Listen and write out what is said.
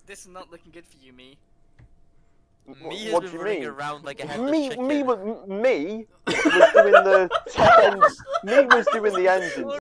This is not looking good for you, me. Me What has do been you running mean? around like a headless Me chicken. was doing the top end. Me was doing the engine.